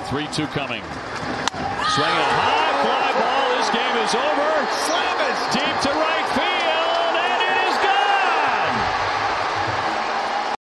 3-2 coming. Swinging a high fly ball. This game is over. Slam is deep.